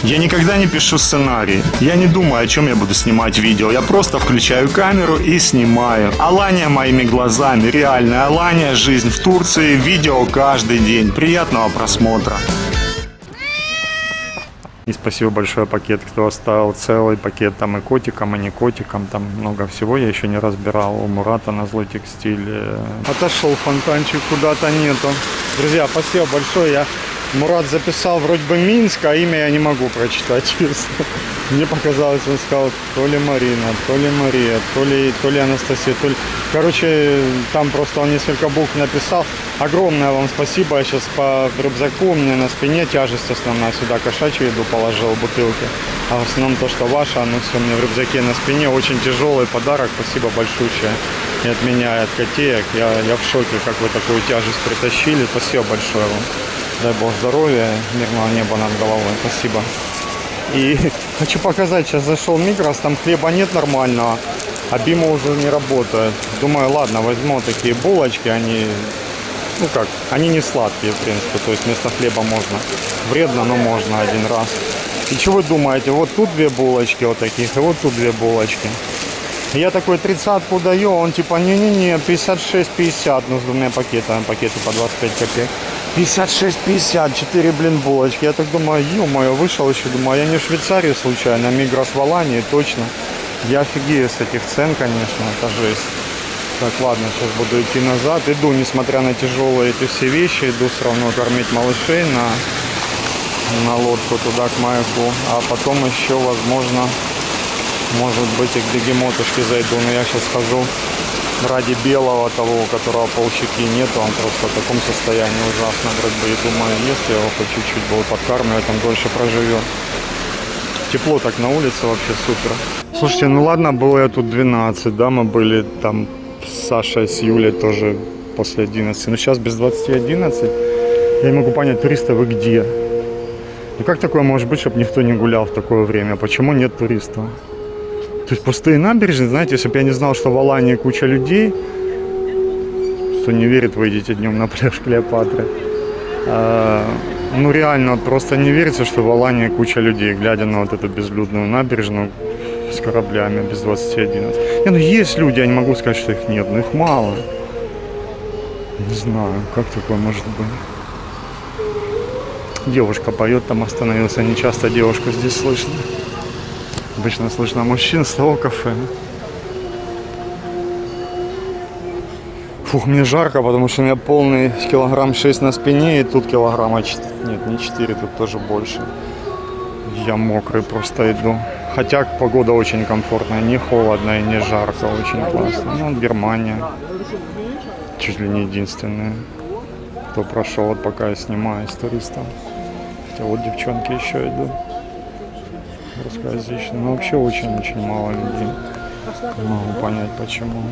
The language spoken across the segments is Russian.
Я никогда не пишу сценарий. Я не думаю, о чем я буду снимать видео. Я просто включаю камеру и снимаю. Алания моими глазами. Реальная Алания. Жизнь в Турции. Видео каждый день. Приятного просмотра. И спасибо большое пакет, кто оставил целый пакет там и котикам, и не котикам. Там много всего я еще не разбирал. У Мурата на Злой Текстиль. Отошел фонтанчик, куда-то нету. Друзья, спасибо большое. Мурат записал вроде бы Минск, а имя я не могу прочитать, честно. Мне показалось, он сказал то ли Марина, то ли Мария, то ли Анастасия, то ли... Короче, там просто он несколько букв написал. Огромное вам спасибо. Я сейчас по рюкзаку, у меня на спине тяжесть основная. Сюда кошачью еду положил, бутылки. А в основном то, что ваше, оно все у меня в рюкзаке на спине. Очень тяжелый подарок. Спасибо большое. И от меня, и от котеек. Я в шоке, как вы такую тяжесть притащили. Спасибо большое вам. Дай Бог здоровья, мирного неба над головой. Спасибо. И хочу показать, сейчас зашел в Мигрос, там хлеба нет нормального, а Бима уже не работает. Думаю, ладно, возьму такие булочки, они, ну как, они не сладкие, в принципе, то есть вместо хлеба можно. Вредно, но можно один раз. И что вы думаете, вот тут две булочки вот таких, и вот тут две булочки. Я такой 30-ку даю, он типа, не-не-не, 56-50, ну с двумя пакетами, пакеты по 25 копеек. 56-50, 4, блин, булочки. Я так думаю, ё-моё, вышел еще, думаю, я не в Швейцарии случайно, а Мигрос в Алании, точно. Я офигею с этих цен, конечно, это жесть. Так, ладно, сейчас буду идти назад. Иду, несмотря на тяжелые эти все вещи, иду все равно кормить малышей на лодку туда, к маяку. А потом еще, возможно, может быть, и к бегемотушке зайду. Но я сейчас хожу ради белого того, у которого полщеки нету, он просто в таком состоянии ужасно, вроде бы, и думаю, если его хоть чуть-чуть было подкармливать, он дольше проживет. Тепло так на улице, вообще супер. Слушайте, ну ладно, было я тут 12, да, мы были там с Сашей, с Юлей тоже после 11, но сейчас без 20:11, я не могу понять, туристы вы где? Ну как такое может быть, чтобы никто не гулял в такое время, почему нет туристов? То есть пустые набережные, знаете, если бы я не знал, что в Алании куча людей, кто не верит, выйдите днем на пляж Клеопатры. Ну реально, просто не верится, что в Алании куча людей, глядя на вот эту безлюдную набережную с кораблями без 20:11. Не, ну есть люди, я не могу сказать, что их нет, но их мало. Не знаю, как такое может быть. Девушка поет, там остановился, не часто девушку здесь слышно. Обычно слышно мужчин с того кафе. Фух, мне жарко, потому что у меня полный килограмм 6 на спине, и тут килограмма 4. Нет, не 4, тут тоже больше. Я мокрый просто иду. Хотя погода очень комфортная, не холодно и не жарко, очень классно. Ну, Германия. Чуть ли не единственная, кто прошел, вот пока я снимаю с туристов. Хотя вот девчонки еще идут. Русскоязычный, но вообще очень-очень мало людей. Не могу понять, почему.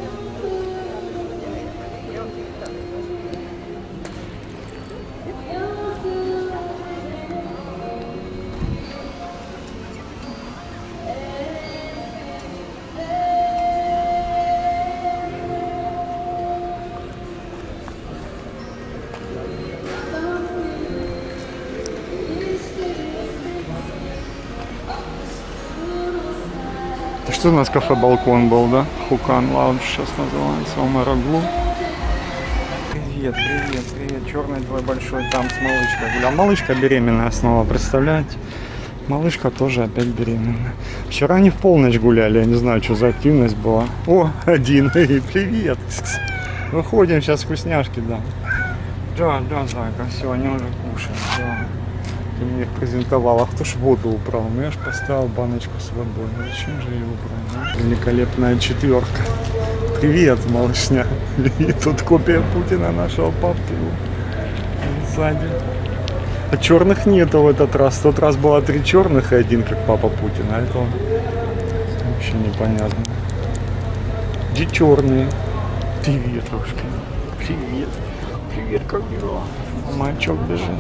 Что у нас кафе-балкон был, да? Хукан Лаунж сейчас называется, у Мараглу. Привет, привет, привет. Черный твой большой там с малышкой гулял. Малышка беременная снова, представляете? Малышка тоже опять беременная. Вчера они в полночь гуляли, я не знаю, что за активность была. О, один, привет. Выходим, сейчас вкусняшки дам. Да, зайка, все, они уже кушают, да. Ты мне их презентовал, а кто ж воду убрал? Ну я ж поставил баночку с водой. Зачем же ее убрал? Да? Великолепная четверка. Привет, малышня. И тут копия Путина нашего папки. Сзади. А черных нету в этот раз. В тот раз было 3 черных и 1 как папа Путин. А это вообще непонятно. Где черные? Привет, Рушка. Привет. Привет, как дела? Мальчик бежит.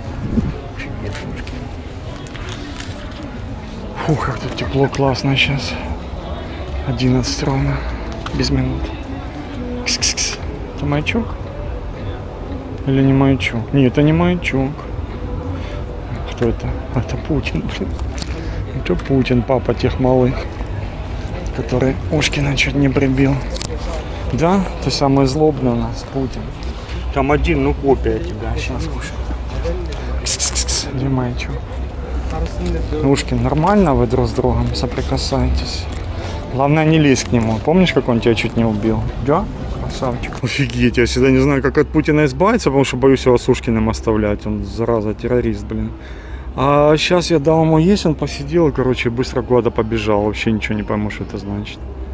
Фух, как тут тепло, классно сейчас. 11 ровно, без минут. Кс-кс-кс. Это маячок? Или не маячок? Нет, это не маячок. кто это? Это Путин, блин. Это Путин, папа тех малых, который Ушкина чуть не прибил. Да, ты самый злобный у нас, Путин. Там один, ну копия тебя. Сейчас кушай. Кс-кс-кс. Где маячок? Ушкин, нормально вы друг с другом соприкасаетесь? Главное, не лезь к нему. Помнишь, как он тебя чуть не убил? Да? Красавчик. Офигеть, я всегда не знаю, как от Путина избавиться, потому что боюсь его с Ушкиным оставлять. Он, зараза, террорист, блин. А сейчас я дал ему есть, он посидел и, короче, быстро куда-то побежал. Вообще ничего не пойму, что это значит.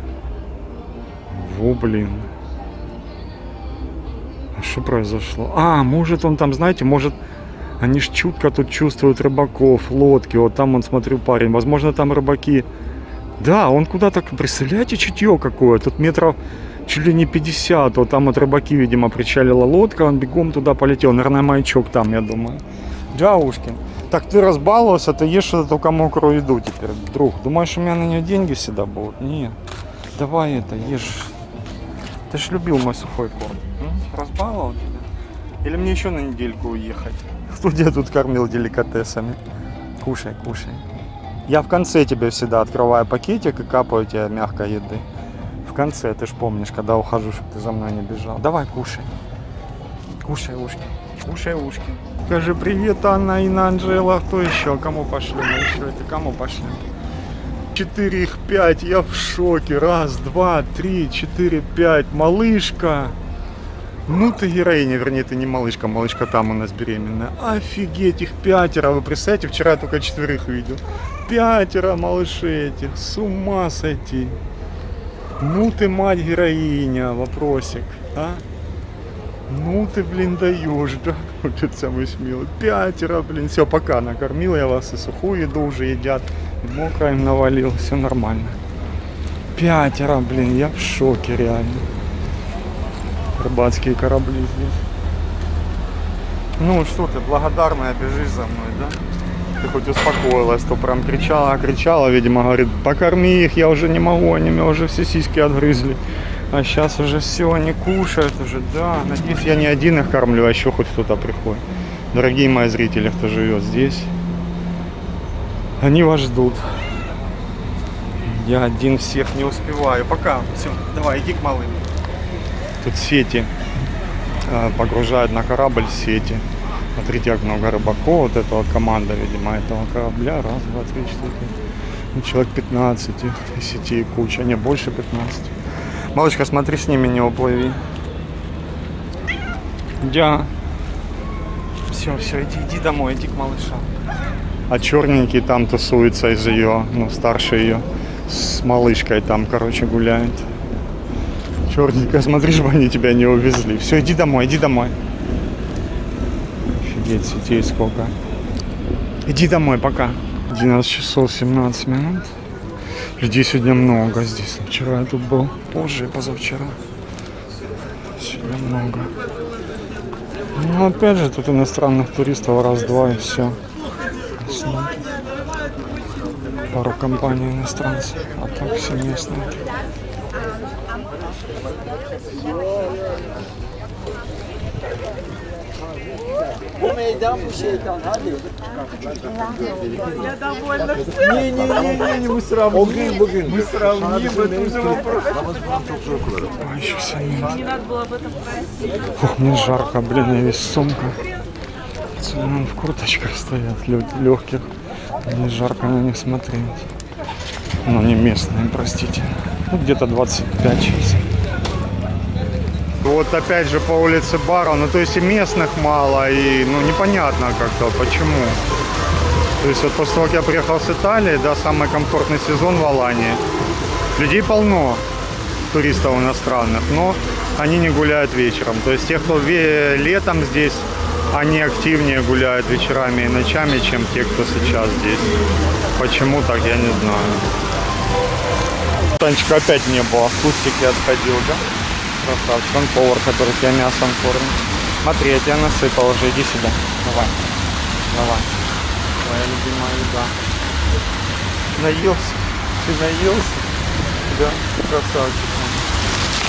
Во, блин. А что произошло? А, может он там, знаете, может... Они ж чутко тут чувствуют рыбаков, лодки. Вот там, он, смотрю, парень. Возможно, там рыбаки... Да, он куда-то... Представляете, чутье какое? Тут метров чуть ли не 50. Вот там от рыбаки, видимо, причалила лодка. Он бегом туда полетел. Наверное, маячок там, я думаю. Да, Ушкин. Так ты разбаловался, ты ешь что-то только мокрую еду теперь, друг. Думаешь, у меня на нее деньги всегда будут? Нет. Давай это, ешь. Ты ж любил мой сухой корм. Разбаловал тебя? Или мне еще на недельку уехать? Кто тебя тут кормил деликатесами? Кушай, кушай. Я в конце тебе всегда открываю пакетик и капаю тебе мягкой еды. В конце, ты ж помнишь, когда ухожу, чтобы ты за мной не бежал. Давай, кушай. Кушай, Ушки. Кушай, Ушки. Скажи привет, Анна, Инна, Анжела. Кто еще? Кому пошлем? Еще это кому пошлем? 4 их 5. Я в шоке. 1, 2, 3, 4, 5. Малышка. Ну ты героиня, вернее, ты не малышка. Малышка там у нас беременная. Офигеть, их 5. Вы представляете, вчера я только 4 видел. 5 малышей этих. С ума сойти. Ну ты, мать героиня. Вопросик, а? Ну ты, блин, даешь, да? Вот это самый смелый. 5, блин, все, пока, накормил я вас, и сухую еду уже едят, и мокро им навалил, все нормально. 5, блин, я в шоке реально. Рыбацкие корабли здесь. Ну что ты, благодарная, бежишь за мной, да? Ты хоть успокоилась, то прям кричала, видимо, говорит, покорми их, я уже не могу, они меня уже все сиськи отгрызли. А сейчас уже все, они кушают уже, да. Надеюсь, я не один их кормлю, а еще хоть кто-то приходит. Дорогие мои зрители, кто живет здесь, они вас ждут. Я один всех не успеваю. Пока. Все, давай, иди к малым. Тут сети погружают на корабль сети. Смотрите, как много рыбаков. Вот это вот команда, видимо, этого корабля. 1, 2, 3, 4, 5. Ну, человек 15 и сетей куча. Не, больше 15. Малышка, смотри, с ними не уплыви. Да. Все, иди домой, иди к малышам. А черненький там тусуется из ее, ну, старше ее, с малышкой там, короче, гуляет. Черненькая, смотри, чтобы они тебя не увезли. Все, иди домой, иди домой. Офигеть, сетей сколько. Иди домой, пока. 12 часов 17 минут. Людей сегодня много здесь. Вчера я тут был позже и позавчера. Сегодня много. Ну, опять же, тут иностранных туристов 1, 2 и все. Пару компаний иностранцев, а так все местные. Bu meydan bu şeytan hadi. Я довольна. Не, мы сравним. Мы сравним, это уже вопрос. Не надо было об этом просить. Фух, мне жарко, блин, я весь сумка. Пацаны в курточках стоят, легких. Мне жарко на них смотреть. Ну, не местные, простите. Ну, где-то 25 сейчас. Вот опять же по улице Бара, ну то есть и местных мало, и ну непонятно как-то почему. То есть вот после того, как я приехал с Италии, да, самый комфортный сезон в Алании. Людей полно, туристов иностранных, но они не гуляют вечером. То есть те, кто летом здесь, они активнее гуляют вечерами и ночами, чем те, кто сейчас здесь. Почему так, я не знаю. Танчика опять не было, в кустике отходил, да? Красавчик, он повар, который тебя мясом кормит. Смотри, я тебя насыпал уже, иди сюда. Давай. Твоя любимая еда. Наелся? Ты наелся? Да, красавчик.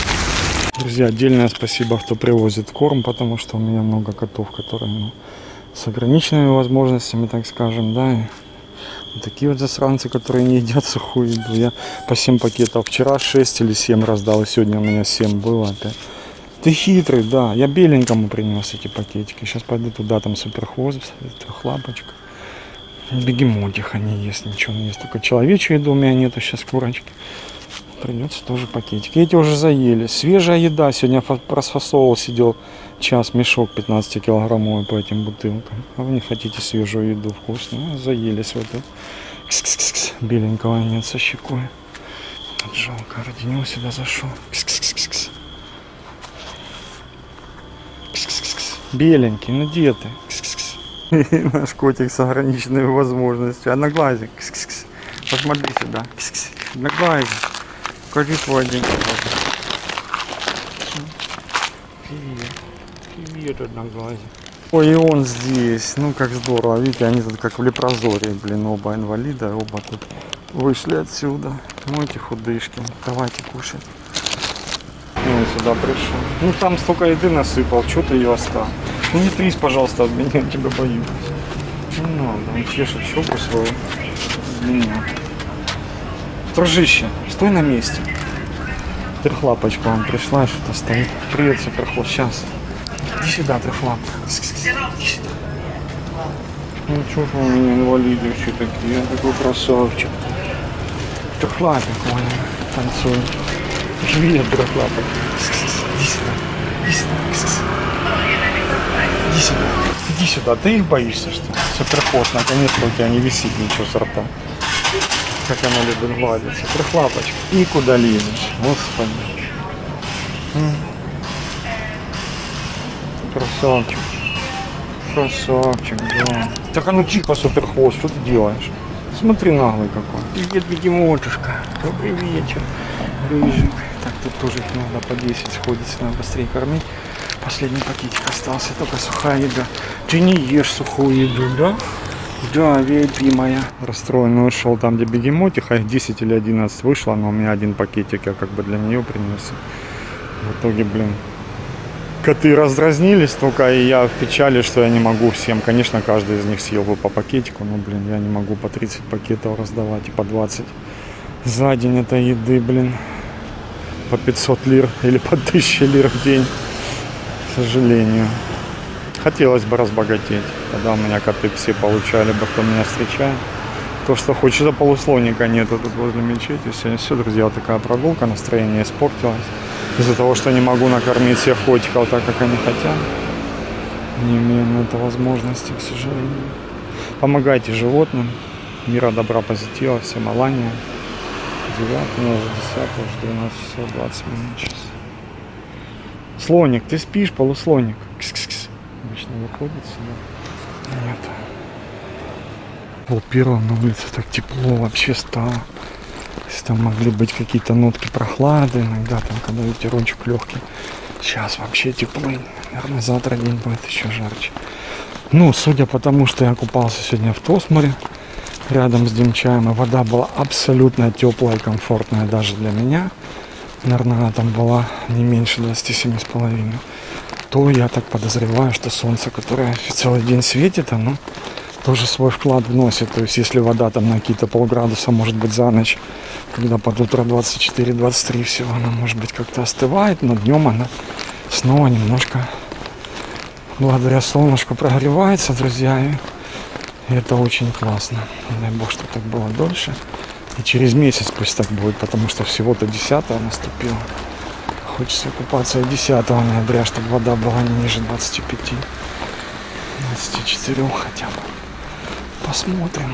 Друзья, отдельное спасибо, кто привозит корм, потому что у меня много котов, которые с ограниченными возможностями, так скажем, да. И вот такие вот засранцы, которые не едят сухую еду. Я по 7 пакетов. Вчера 6 или 7 раздал, и сегодня у меня 7 было опять. Ты хитрый, да. Я беленькому принес эти пакетики. Сейчас пойду туда, там суперхвост, трехлапочка. Бегемотиха не ест, ничего не ест. Только человечью еду у меня нету сейчас, курочки. Придется тоже пакетики. Эти уже заели. Свежая еда. Сегодня просфасовывал, сидел час, мешок 15-килограммовый по этим бутылкам. А вы не хотите свежую еду вкусную? Заелись в эту. Кс-кс-кс-кс. Беленького нет со щекой. Вот жалко, ради него сюда зашел. Кс-кс-кс-кс. Кс-кс-кс. Беленький, ну где ты? Кс-кс-кс. Наш котик с ограниченными возможностями. Одноглазик. Кс-кс-кс. Посмотри сюда. Кс-кс. Одноглазик. Покажи твой один. Привет. Привет, одноглазик. Ой, и он здесь. Ну, как здорово. Видите, они тут как в лепрозории, блин, оба инвалида, оба тут вышли отсюда. Мойте худышки. Давайте кушать. И он сюда пришел. Ну, там столько еды насыпал. Что ты ее оставил? Ну, не трись, пожалуйста, от меня, я тебя боюсь. Не надо, он чешет щеку свою. Меня. Дружище, стой на месте. Трехлапочка вам пришла, что-то стоит. Привет, суперход, сейчас. Иди сюда, трехлапка. Иди сюда. Ну что ж у меня инвалиды все такие, я такой красавчик. Трехлапик, вон, танцует. Привет, трехлапок. Иди сюда, иди сюда. Иди сюда. Иди сюда. Ты их боишься, что ли? Суперход, наконец-то у тебя не висит ничего с рта. Как она любит гладиться. Трехлапочка. И куда лезешь? Господи. Красавчик. Красавчик, да. Так а ну тихо, суперхвост, что ты делаешь? Смотри, наглый какой. Привет, бегемотушка. Добрый вечер. Рыжик. Так, тут тоже их надо по 10 сходится, надо быстрее кормить. Последний пакетик остался, только сухая еда. Ты не ешь сухую еду, да? Да, VIP моя. Расстроенный ушел там, где бегемотиха, их 10 или 11 вышло, но у меня один пакетик я как бы для нее принес. В итоге, блин, коты раздразнились только, и я в печали, что я не могу всем. Конечно, каждый из них съел бы по пакетику, но, блин, я не могу по 30 пакетов раздавать и по 20 за день этой еды, блин. По 500 лир или по 1000 лир в день, к сожалению. Хотелось бы разбогатеть, тогда у меня коты все получали бы, кто меня встречает. То, что хочется, за полуслоника нету тут возле мечети. Сегодня все, друзья, вот такая прогулка, настроение испортилось. Из-за того, что не могу накормить всех котиков так, как они хотят. Не имею на это возможности, к сожалению. Помогайте животным. Мира, добра, позитива, всем Алания. 9, уже 10, уже 12 часов 20 минут сейчас. Слоник, ты спишь, полуслоник? Кс-кс-кс. Обычно выходит сюда. Нет. Пол-первого на улице так тепло вообще стало. Если там могли быть какие-то нотки прохлады, иногда там, когда ветерочек легкий. Сейчас вообще тепло. Наверное, завтра день будет еще жарче. Ну, судя по тому, что я купался сегодня в Тосморе, рядом с Димчаем, и вода была абсолютно теплая и комфортная даже для меня. Наверное, она там была не меньше 27,5. То я так подозреваю, что солнце, которое целый день светит, оно тоже свой вклад вносит. То есть, если вода там на какие-то полградуса, может быть, за ночь, когда под утро 24-23 всего, она, может быть, как-то остывает, но днем она снова немножко, благодаря солнышку, прогревается, друзья, и это очень классно. Дай бог, что так было дольше. И через месяц пусть так будет, потому что всего-то 10-го наступило. Хочется купаться и 10 ноября, чтобы вода была не ниже 25, 24 хотя бы. Посмотрим.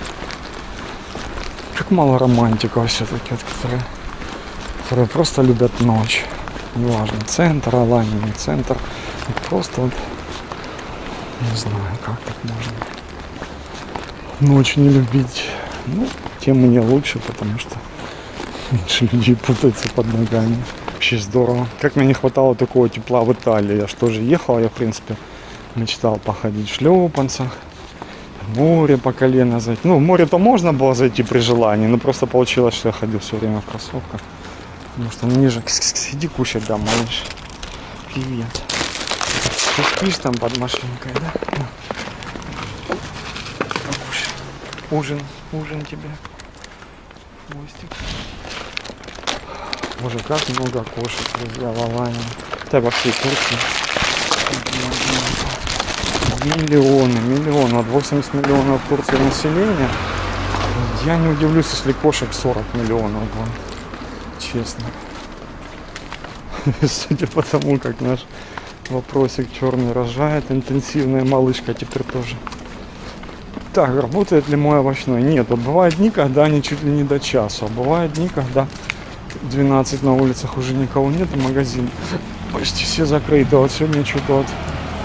Как мало романтиков все-таки, вот, которые просто любят ночь. Неважно, центр, Алания, не центр. Вот просто вот, не знаю, как так можно ночь не любить. Ну, тем мне лучше, потому что меньше людей путаются под ногами. Вообще здорово. Как мне не хватало такого тепла в Италии. Я что же ехал, я в принципе мечтал походить в шлепанцах, в море по колено зайти. Ну, в море-то можно было зайти при желании, но просто получилось, что я ходил все время в кроссовках. Потому что ниже. Кс-кс-кс, иди кушать, да, малыш. Привет. Ты спишь там под машинкой, да? Ужин тебе. Хвостик. Боже, как много кошек, друзья, в Алании. Это во всей Турции. Миллионы. Вот 80 миллионов в Турции населения. Я не удивлюсь, если кошек 40 миллионов будет. Честно. Судя по тому, как наш вопросик черный рожает, интенсивная малышка теперь тоже. Так, работает ли мой овощной? Нет, вот бывают дни, когда они чуть ли не до часу, а бывают дни, когда 12 на улицах уже никого нет, и магазин почти все закрыты. Вот сегодня что-то вот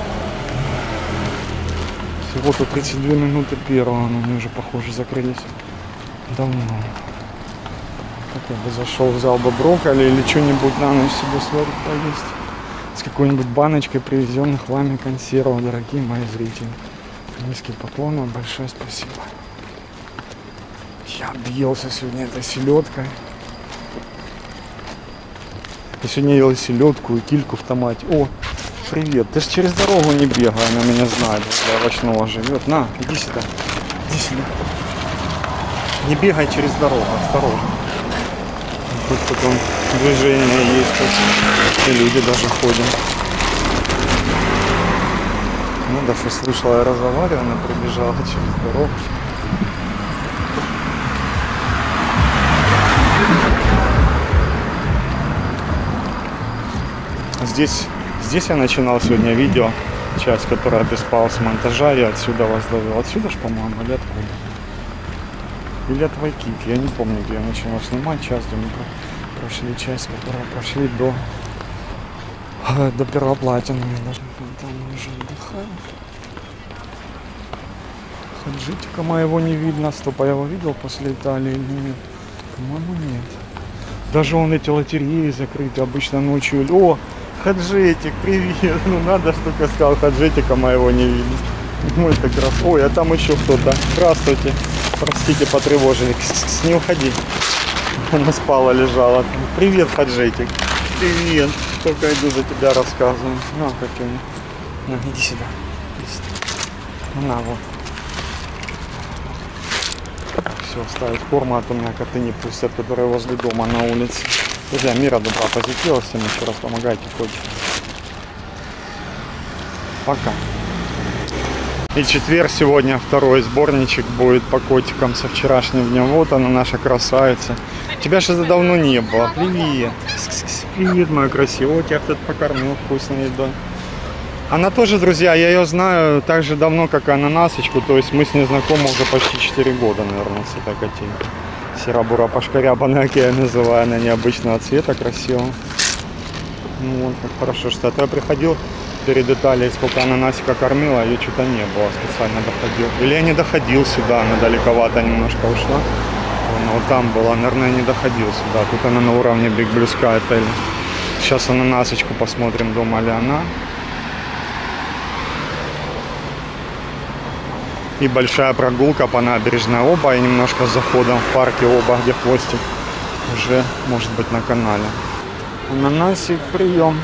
всего-то 32 минуты первого, но они уже, похоже, закрылись давно. Так я бы зашел, взял бы брокколи или что-нибудь на ночь себе сварить, поесть. С какой-нибудь баночкой привезенных вами консервов, дорогие мои зрители. Низкий поклон вам, большое спасибо. Я объелся сегодня этой селедкой. Я сегодня ел селедку и кильку в томате. О, привет, ты ж через дорогу не бегай, она меня знает, для овощного живет. На, иди сюда, иди сюда. Не бегай через дорогу, осторожно. Тут потом движение есть, и люди даже ходят. Ну, да, что слышала, я разговаривала, она прибежала через дорогу. Здесь я начинал сегодня видео, часть, которая без монтажа, я отсюда вас довел. Отсюда ж, по-моему, или откуда? Или от Вайкики, я не помню, где я начинал снимать часть, где мы прошли часть, которая прошли до первоплатины. Там мы уже отдыхаем. Хаджитика моего не видно. Стоп, а я его видел после Италии или нет? По-моему, нет. Даже он эти лотереи закрыты обычно ночью. О, Хаджетик, привет. Ну надо, что я сказал, Хаджетика моего не видно. Мой так раз. Ой, а там еще кто-то. Здравствуйте. Простите, потревожили. Не уходи. Она спала, лежала. Привет, Хаджетик. Привет. Только иду за тебя рассказываю. На, какие. На, иди сюда. Иди сюда. На, вот. Все, ставить корму, а то меня коты не пустят, которые возле дома на улице. Друзья, мира, добра, позитива. Всем еще раз помогайте, котики. Пока. И четверг сегодня второй сборничек будет по котикам со вчерашним днем. Вот она, наша красавица. Тебя же давно не было. Привет. Привет, моя красивая. Вот я тут покормил вкусной едой. Она тоже, друзья, я ее знаю так же давно, как и Ананасочку. То есть мы с ней знакомы уже почти 4 года, наверное, с этой котенькой. Серо-бура пашкарябаная, как я называю. Она необычного цвета, красивого. Ну вот, как хорошо, что я приходил перед Италией, сколько Ананасика кормила, ее что-то не было, специально доходил. Или я не доходил сюда, она далековато немножко ушла. Она вот там была, наверное, не доходил сюда. Тут она на уровне Big Blue Sky отеля. Сейчас Ананасочку посмотрим, дома ли она. И большая прогулка по набережной Оба и немножко с заходом в парке Оба, где хвостик уже может быть на канале. Ананасик, прием.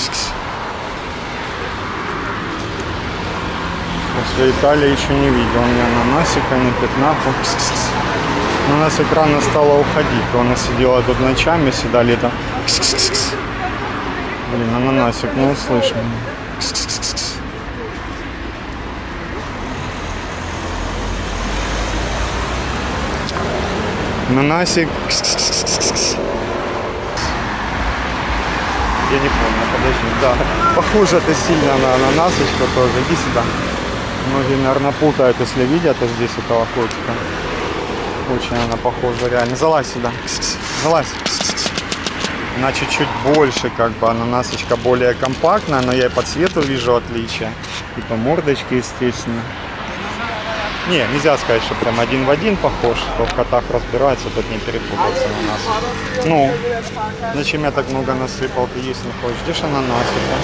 После Италии еще не видел ни ананасика, ни пятна. У нас экрана стала уходить. Она сидела тут ночами, седали там. Блин, ананасик, ну услышь меня. Ананасик. Я не помню, подожди. Да, похоже ты сильно на ананасочку тоже. Иди сюда. Многие, наверное, путают, если видят здесь этого котика. Очень она похожа реально. Залазь сюда. Залазь. Она чуть-чуть больше, как бы ананасочка более компактная, но я и по цвету вижу отличия. И по мордочке, естественно. Не, нельзя сказать, что прям один в один похож. Кто в котах разбирается, тот не перепутается на нас. Ну, зачем я так много насыпал? Ты есть не хочешь? Ждешь ананасика?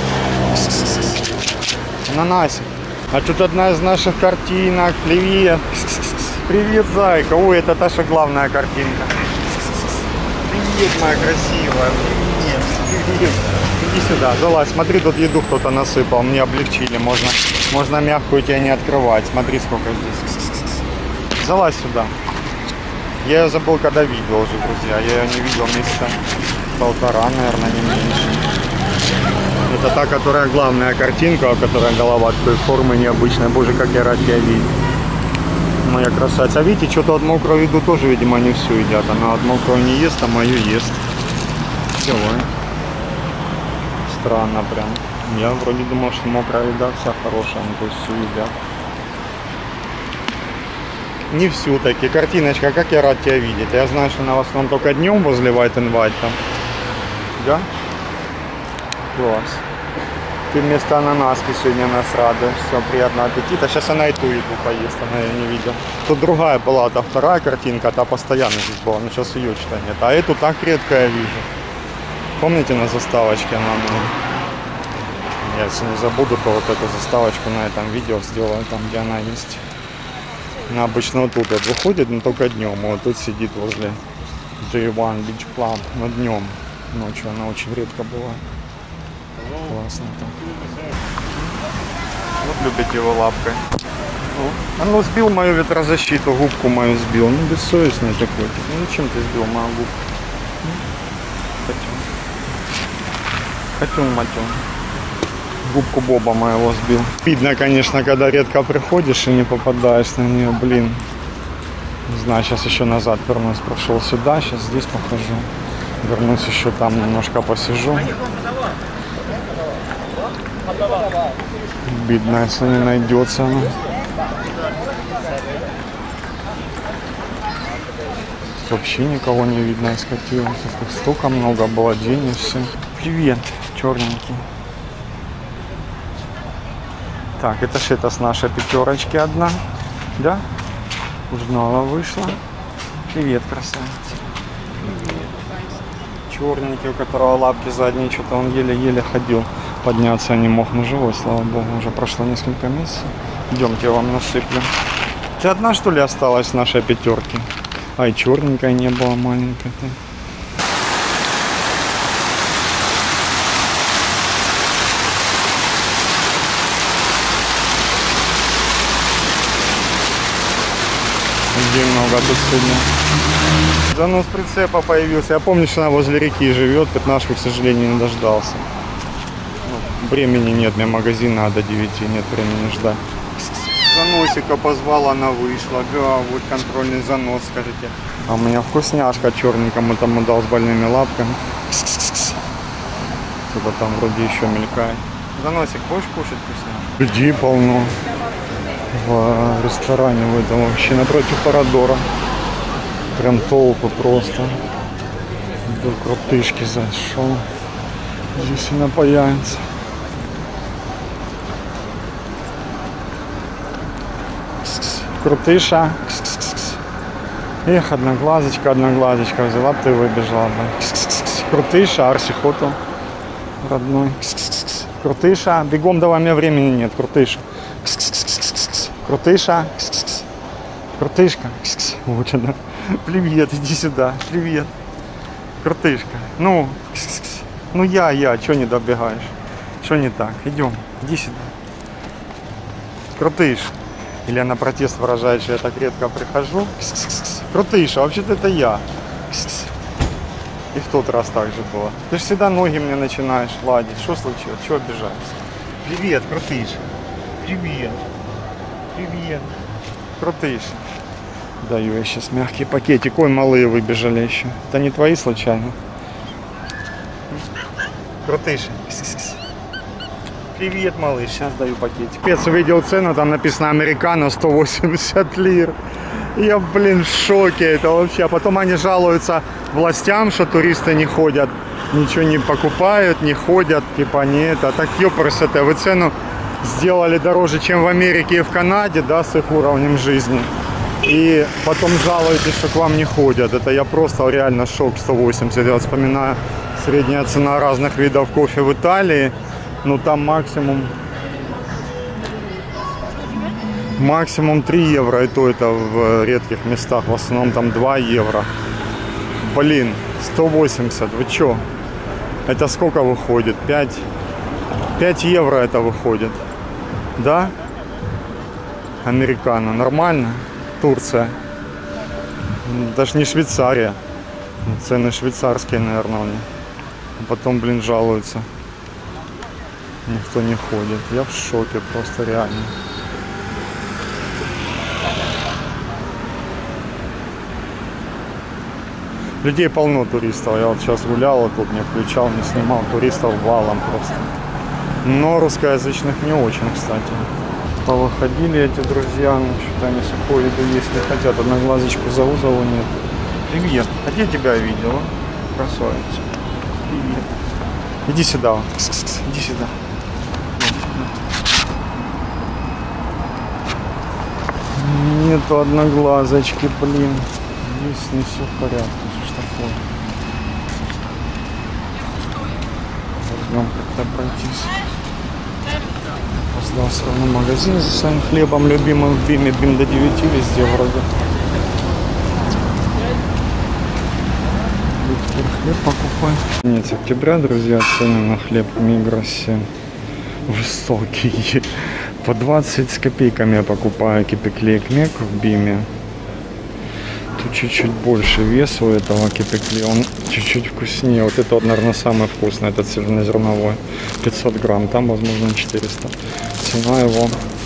Ананасик. А тут одна из наших картинок. Привет. Привет, зайка. Ой, это наша главная картинка. Привет, моя красивая. Привет. Привет. Иди сюда, залазь. Смотри, тут еду кто-то насыпал. Мне облегчили. Можно мягкую тебя не открывать. Смотри, сколько здесь. Залазь сюда. Я ее забыл, когда видел уже, друзья. Я ее не видел месяца полтора, наверное, не меньше. Это та, которая главная картинка, у которой голова такой формы необычной. Боже, как я рад тебя видеть. Моя красавица. А видите, что-то от мокрого еду тоже, видимо, не всю едят. Она от мокрого не ест, а мою ест. Все. Странно прям. Я вроде думал, что мокрая еда вся хорошая, но то есть всю едят. Не всю таки. Картиночка, как я рад тебя видеть. Я знаю, что она в основном только днем возле White and White там. Да? Класс. Ты вместо ананаски сегодня нас радуешь. Все, приятного аппетита. Сейчас она и ту еду поест, она ее не видела. Тут другая была, та вторая картинка, та постоянно здесь была. Но сейчас ее что-то нет. А эту так редко я вижу. Помните, на заставочке она была? Я если не забуду, то вот эту заставочку на этом видео сделаю, там где она есть. Она обычно вот тут вот выходит, но только днем. Вот тут сидит возле J1 Beach Club, но днем. Ночью она очень редко бывает. Классно там. Вот любите его лапкой. Он сбил мою ветрозащиту, губку мою сбил. Ну бессовестный такой. Ну зачем ты сбил мою губку? Хотел матем. Губку Боба моего сбил. Видно, конечно, когда редко приходишь и не попадаешь на нее, блин. Не знаю, сейчас еще назад вернусь, прошел сюда, сейчас здесь похожу. Вернусь еще там, немножко посижу. Бедно, если не найдется она. Вообще никого не видно, скатилось. Столько много было денег, все. Привет, черненький. Так, это ж это с нашей пятерочки одна, да? Узнала, вышла. Привет, красавица. Черненький, у которого лапки задние, что-то он еле-еле ходил. Подняться не мог, но живой, слава богу. Уже прошло несколько месяцев. Идемте, я вам насыплю. Ты одна, что ли, осталась с нашей пятерки? Ай, черненькая не было, маленькая-то. Где много тут сегодня. Занос прицепа появился. Я помню, что она возле реки живет. Пятнашку, к сожалению, не дождался. Ну, времени нет, мне магазин надо 9, нет времени ждать. Заносика позвала, она вышла. Да, вот контрольный занос, скажите. А у меня вкусняшка черненькому тому дал с больными лапками. Что-то там вроде еще мелькает. Заносик, будешь кушать вкусняшку? Людей полно. В ресторане в этом вообще напротив Парадора. Прям толпы просто. До крутышки зашел. Здесь она появится. Крутыша. Эх, одноглазочка взяла бы ты и выбежала бы. Крутыша, Арси Хотел. Родной. Крутыша. Бегом давай, у меня времени нет. Крутыша. Крутыша. Крутышка. Вот она. Привет, иди сюда. Привет. Крутышка. Ну я, чё не добегаешь? Что не так? Идем, иди сюда. Крутыш. Или она протест выражает, что я так редко прихожу. Крутыша, вообще-то это я. И в тот раз так же было. Ты же всегда ноги мне начинаешь ладить. Что случилось? Чего обижаешься? Привет, Крутыш. Привет. Привет. Крутыш. Даю я сейчас мягкий пакетик. Ой, малые выбежали еще. Это не твои случайно? Крутыш. Привет, малыш. Сейчас даю пакетик. Спец увидел цену, там написано американо 180 лир. Я, блин, в шоке. Это вообще. А потом они жалуются властям, что туристы не ходят, ничего не покупают, не ходят. Типа не это. Так ёпрс это. Вы цену сделали дороже, чем в Америке и в Канаде, да, с их уровнем жизни. И потом жалуетесь, что к вам не ходят. Это я просто реально шок. 180. Я вспоминаю средняя цена разных видов кофе в Италии. Ну там максимум 3 евро. И то это в редких местах. В основном там 2 евро. Блин, 180. Вы чё? Это сколько выходит? 5 евро это выходит. Да? Американо. Нормально? Турция. Даже не Швейцария. Цены швейцарские, наверное, у них. А потом, блин, жалуются. Никто не ходит. Я в шоке просто, реально. Людей полно, туристов. Я вот сейчас гулял, вот тут не включал, не снимал. Туристов валом просто. Но русскоязычных не очень, кстати. Повыходили эти друзья, ну, что-то они сухую еду есть не хотят. Одноглазочку зову, нет. Привет. А где тебя видел? Красавица. Привет. Иди сюда. Иди сюда. Нету одноглазочки, блин. Здесь не все в порядке. Что ж такое? Ждем как-то пройтись. Опоздал все равно в магазин за своим хлебом любимым в Биме. Бим до 9 везде вроде. Хлеб покупаем. Конец октября, друзья, цены на хлеб в Мигросе высокие. По 20 с копейками я покупаю кипекли Экмек в Биме. Тут чуть-чуть больше вес у этого кипекли, он чуть-чуть вкуснее. Вот это вот, наверное, самый вкусный, этот цельнозерновой. 500 грамм, там, возможно, 400. Цена его